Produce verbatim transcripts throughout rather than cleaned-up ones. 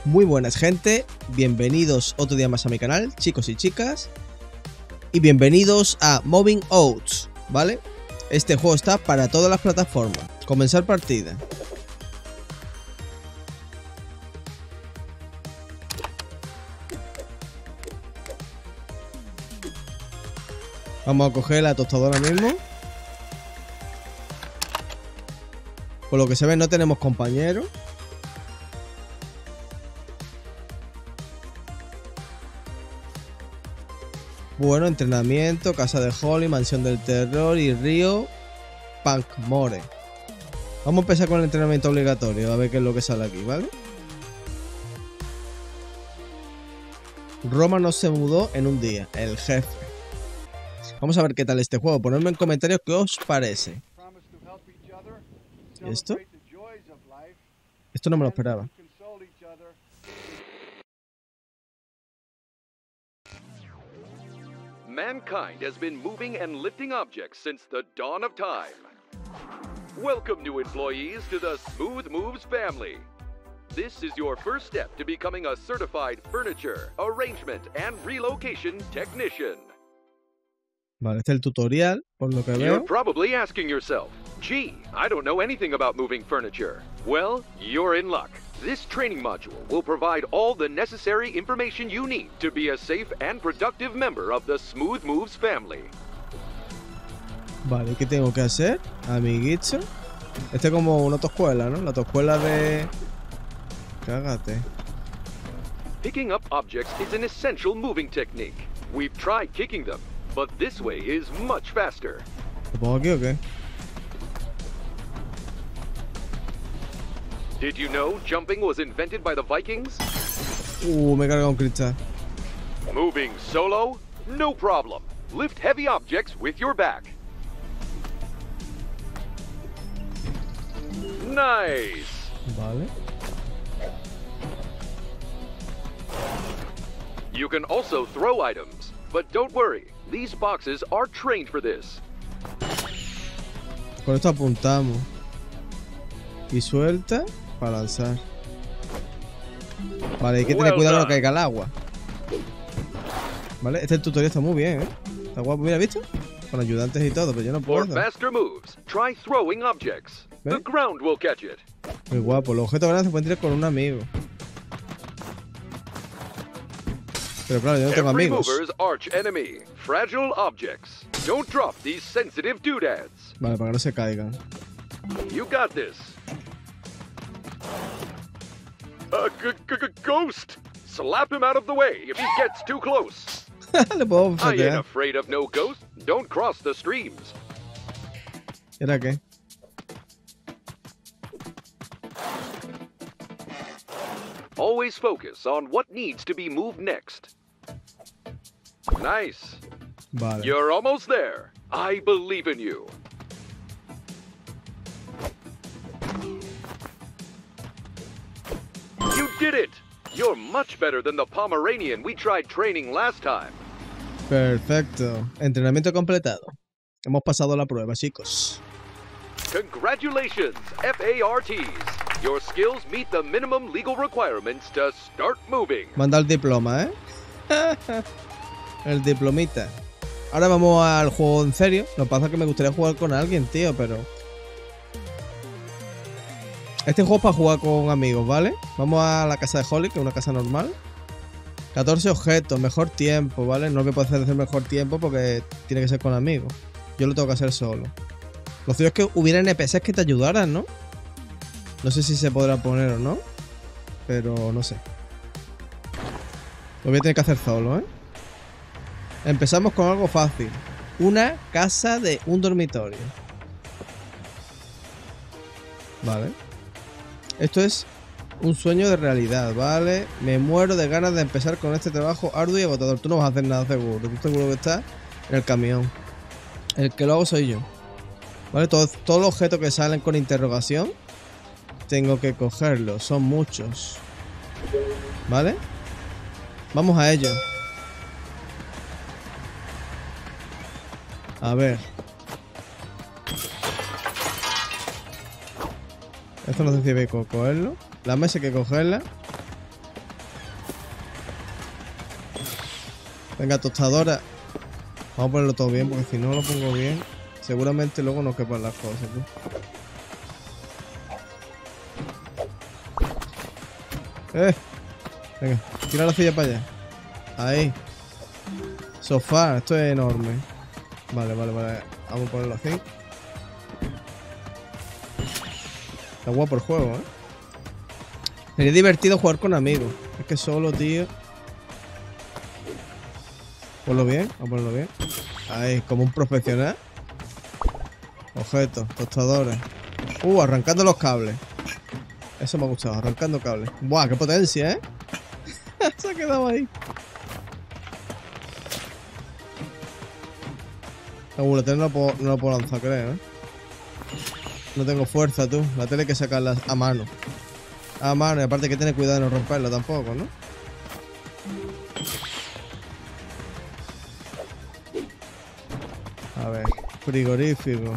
Muy buenas gente, bienvenidos otro día más a mi canal, chicos y chicas. Y bienvenidos a Moving Out, ¿vale? Este juego está para todas las plataformas. Comenzar partida. Vamos a coger la tostadora mismo. Por lo que se ve no tenemos compañeros. Bueno, entrenamiento, casa de Holly, mansión del terror y río Punkmore. Vamos a empezar con el entrenamiento obligatorio, a ver qué es lo que sale aquí, ¿vale? Roma no se mudó en un día, el jefe. Vamos a ver qué tal este juego, ponedme en comentarios qué os parece. ¿Y esto? Esto no me lo esperaba. Mankind has been moving and lifting objects since the dawn of time. Welcome, new employees, to the Smooth Moves family. This is your first step to becoming a certified furniture, arrangement, and relocation technician. Vale, este es el tutorial, por lo que You're veo. probably asking yourself, gee, I don't know anything about moving furniture. Well, you're in luck. This training module will provide all the necessary information you need to be a safe and productive member of the Smooth Moves family. Vale, ¿qué tengo que hacer? Amiguito. Este es como una autoescuela, ¿no? La autoescuela de... Cágate. Picking up objects is an essential moving technique. We've tried kicking them, but this way is much faster. ¿Lo pongo aquí o qué? Did you know jumping was invented by the Vikings? Uh, me he cargado un cristal. Moving solo? No problem. Lift heavy objects with your back. Nice! Vale. You can also throw items, but don't worry, these boxes are trained for this. Con esto apuntamos. Y suelta para lanzar. Vale, hay que tener Well cuidado done. que no caiga el agua. Vale, este tutorial está muy bien, ¿eh? Está guapo, mira, ¿visto? Con ayudantes y todo, pero yo no For puedo. faster moves, try throwing objects. The ¿Ves? ground will catch it. Muy guapo, los objetos grandes se pueden tirar con un amigo. Pero claro, yo no tengo Every amigos. mover's arch enemy, fragile objects. Don't drop these sensitive doodads. Vale, para que no se caigan. You got this. A g g g ghost! Slap him out of the way if he gets too close. Le puedo I ain't fatear. afraid of no ghost. Don't cross the streams. ¿Y ahora qué? Always focus on what needs to be moved next. Nice. Vale. You're almost there. I believe in you. You did it! You're much better than the Pomeranian we tried training last time. Perfecto. Entrenamiento completado. Hemos pasado la prueba, chicos. Congratulations, F A R Ts. Your skills meet the minimum legal requirements to start moving. Manda el diploma, ¿eh? El diplomita. Ahora vamos al juego en serio. Lo que pasa es que me gustaría jugar con alguien, tío, pero... Este juego es para jugar con amigos, ¿vale? Vamos a la casa de Holly, que es una casa normal. catorce objetos, mejor tiempo, ¿vale? No me puedo hacer mejor tiempo porque tiene que ser con amigos. Yo lo tengo que hacer solo. Lo cierto es que hubiera N P Cs que te ayudaran, ¿no? No sé si se podrá poner o no. Pero no sé. Lo voy a tener que hacer solo, ¿eh? Empezamos con algo fácil. Una casa de un dormitorio. Vale. Esto es un sueño de realidad, ¿vale? Me muero de ganas de empezar con este trabajo arduo y agotador. Tú no vas a hacer nada seguro. Tú seguro que estás en el camión. El que lo hago soy yo. ¿Vale? Todos, todos los objetos que salen con interrogación tengo que cogerlos. Son muchos. ¿Vale? Vamos a ello. A ver. Esto no sé si hay que cogerlo. La mesa hay que cogerla. Venga, tostadora. Vamos a ponerlo todo bien, porque si no lo pongo bien, seguramente luego no quepan las cosas, tú. Eh. Venga, tira la silla para allá. Ahí. Sofá, esto es enorme. Vale, vale, vale. Vamos a ponerlo así. Está guapo el juego, ¿eh? Sería divertido jugar con amigos. Es que solo, tío. Ponlo bien, vamos a ponerlo bien. Ahí, como un profesional. Objetos, tostadores. Uh, arrancando los cables. Eso me ha gustado, arrancando cables. Buah, qué potencia, ¿eh? Se ha quedado ahí. Uh, la tele no la puedo, no la puedo lanzar, creo, ¿eh? No tengo fuerza, tú. La tele hay que sacarla a mano. A mano, y aparte hay que tener cuidado de no romperla tampoco, ¿no? A ver, frigorífico.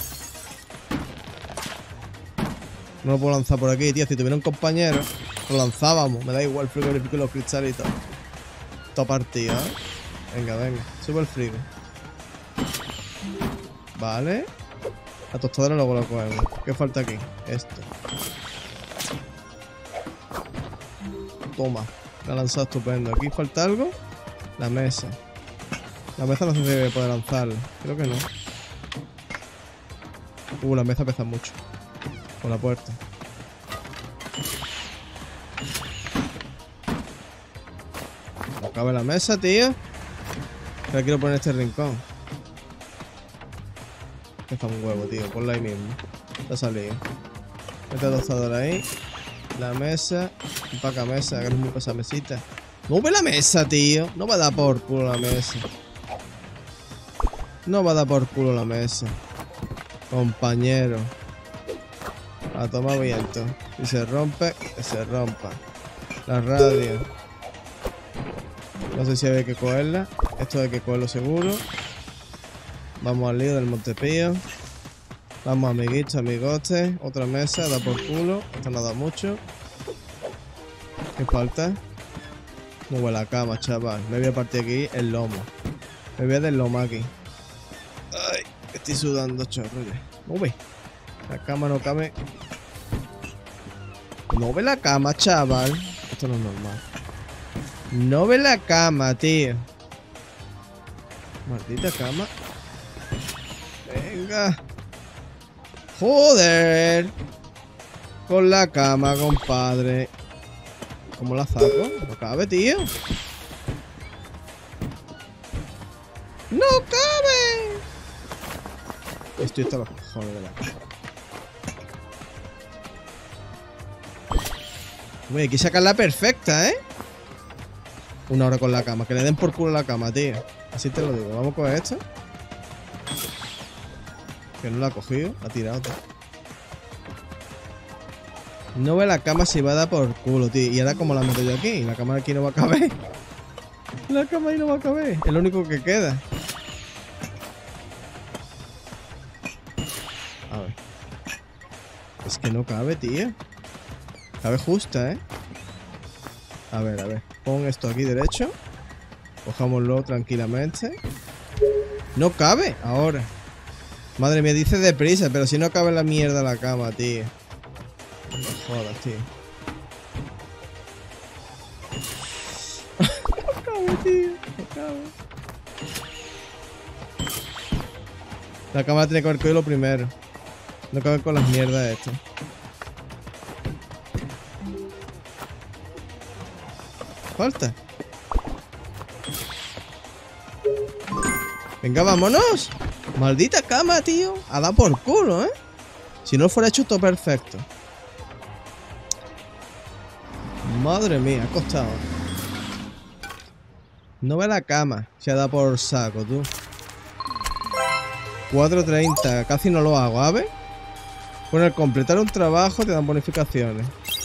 No lo puedo lanzar por aquí, tío. Si tuviera un compañero, lo lanzábamos. Me da igual el frigorífico y los cristalitos. Todo partido, ¿eh? Venga, venga. Sube el frigo. Vale. La tostadora luego la cogemos. ¿Qué falta aquí? Esto. Toma. La ha lanzado estupendo. ¿Aquí falta algo? La mesa. La mesa no se debe poder lanzarla. Creo que no. Uh, la mesa pesa mucho. Con la puerta. No cabe la mesa, tío. La quiero poner en este rincón. Está un huevo, tío. Ponla ahí mismo. Ya ha salido. Esta tostadora ahí. La mesa. Empaca mesa. Que no es muy pesada mesita. No ve la mesa, tío. No va a dar por culo la mesa. No va a dar por culo la mesa. Compañero. A tomar viento. Si se rompe, que se rompa. La radio. No sé si hay que cogerla. Esto hay que cogerlo seguro. Vamos al lío del Montepío. Vamos, amiguitos, amigotes. Otra mesa, da por culo. Esto no da mucho. ¿Qué falta? Muy buena la cama, chaval. Me voy a partir aquí el lomo. Me voy a deslomar aquí. Ay, estoy sudando, chorro ya. No ve. La cama no cabe. No ve la cama, chaval. Esto no es normal. No ve la cama, tío. Maldita cama. Venga. Joder. Con la cama, compadre. ¿Cómo la saco? No cabe, tío. ¡No cabe! Estoy hasta los cojones de la cama. Uy, hay que sacarla perfecta, ¿eh? Una hora con la cama. Que le den por culo la cama, tío. Así te lo digo. Vamos a coger esto. Que no la ha cogido. La ha tirado, tío. No ve la cama si va a dar por culo, tío. Y ahora como la meto yo aquí. La cama aquí no va a caber. La cama ahí no va a caber. Es lo único que queda. A ver. Es que no cabe, tío. Cabe justa, ¿eh? A ver, a ver. Pon esto aquí derecho. Cojámoslo tranquilamente. No cabe ahora. Madre mía, dice deprisa. Pero si no cabe la mierda en la cama, tío. No me jodas, tío. No cabe, tío. No cabe. La cama tiene que haber cogido lo primero. No cabe con las mierdas estas. Falta. Venga, vámonos. Maldita cama, tío. Ha dado por culo, ¿eh? Si no fuera hecho todo perfecto. Madre mía, ha costado. No ve la cama. Se ha dado por saco, tú. cuatro treinta. Casi no lo hago, ¿sabes? Bueno, al completar un trabajo te dan bonificaciones.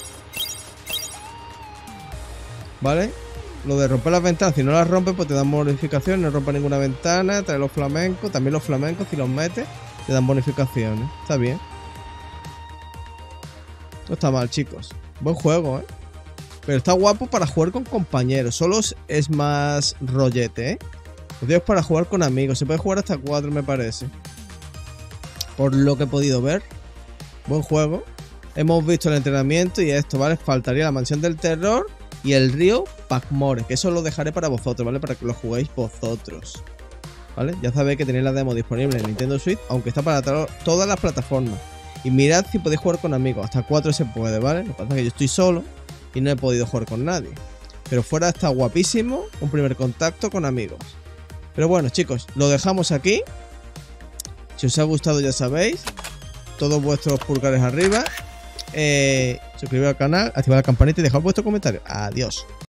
¿Vale? Lo de romper las ventanas, si no las rompes, pues te dan bonificaciones. No rompas ninguna ventana, trae los flamencos. También los flamencos, si los metes, te dan bonificaciones. Está bien. No está mal, chicos. Buen juego, ¿eh? Pero está guapo para jugar con compañeros. Solo es más rollete, ¿eh? Os digo, es para jugar con amigos. Se puede jugar hasta cuatro, me parece. Por lo que he podido ver. Buen juego. Hemos visto el entrenamiento y esto, ¿vale? Faltaría la mansión del terror y el río Pacmore, que eso lo dejaré para vosotros, ¿vale? Para que lo juguéis vosotros, ¿vale? Ya sabéis que tenéis la demo disponible en Nintendo Switch, aunque está para todas las plataformas. Y mirad si podéis jugar con amigos, hasta cuatro se puede, ¿vale? Lo que pasa es que yo estoy solo y no he podido jugar con nadie. Pero fuera está guapísimo, un primer contacto con amigos. Pero bueno, chicos, lo dejamos aquí. Si os ha gustado ya sabéis, todos vuestros pulgares arriba. Eh, suscribiros al canal, activad la campanita y dejad vuestro comentario. Adiós.